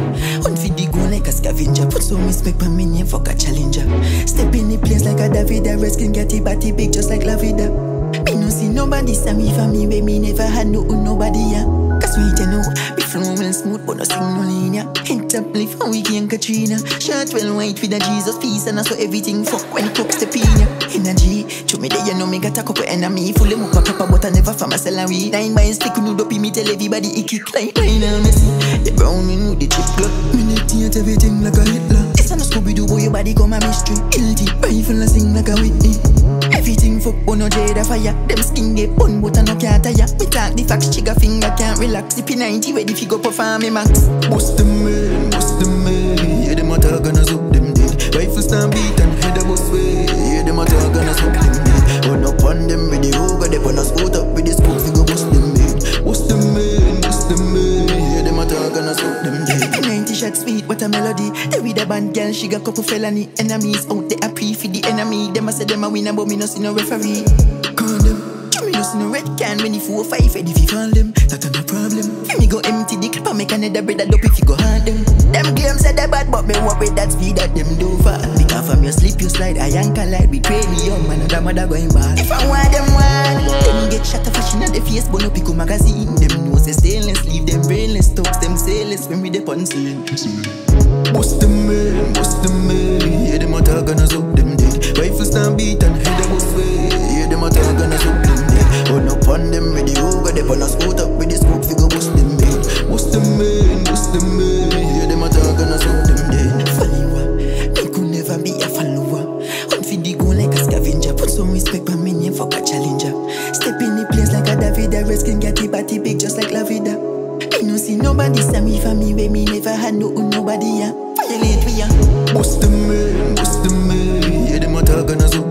Hunt for the goal like a scavenger. Put some respect on me name, fuck a challenger. Step in the place like a David. The rest can get it body big just like La Vida. Me no see nobody say me for me where me never had no nobody ya. Cause we you know, me flow well smooth but no sing no linear. Hit up lift how we can Katrina. Shirt well white with a Jesus piece and I saw everything fuck when it comes to pina. Energy, to me there you know me got a couple enemy. Fully move back up but I never for my salary. 9 by stick no dopey me tell everybody it kick like Lionel Messi. The brown me know the chip club. Me net everything like a Hitler. This and a Scooby-Doo boy your body come a mystery. Guilty, rifle a sing like a Whitney. Everything fuck but no jade fire. Them skin get bun but I no can't tire. Me talk the facts, trigger finger can't relax. The P90 ready fi go perform me max. Bust them man, yeah them a talk and a zook them dead. Rifle stand beat and head a bust way, yeah them a talk and a zook them dead. Run up on them with the rogue, they wanna scoot up with the scoop fi go bust them man. Bust them man, yeah them a talk and a zook them dead. P90 shot sweet, what a melody. They with a band girl, she got couple felony. Enemies out there a pre for the enemy. Them a say them a winner but me no see no referee. Call them. Me no see no red can when the 4 or 5 ready fi fall them. That a no problem. Fi me go empty the clip and make another bread that up if you go hard them. Them claims say they bad but me worry that speed that them do fast. Because from your slip you slide, I yank a light. We pray me young man, another mother going bad. If I want them get shot a fashion at the face, but no pick up magazine. Them know say stainless, leave them brainless, talks them sailors when we dip on scene. Bust them man, yeah them a talk and a zook them dead. Rifle stand beat and head a bust way, yeah them a talk and a zook them dead. Run up on them with the yoga, they wanna scoot up with the scoop fi go bust them man. Bust them man, yeah them a talk and a zook them dead. Funny one, me could never be a follower. Hunt for the goal like a scavenger. Put some respect on me name, fuck a challenger. Step in the place like a David. The rest can get it body big just like La Vida. Me no see nobody say me for me where me never had no nobody ya. Violate we ya. Bust them man, yeah them a talk and a zook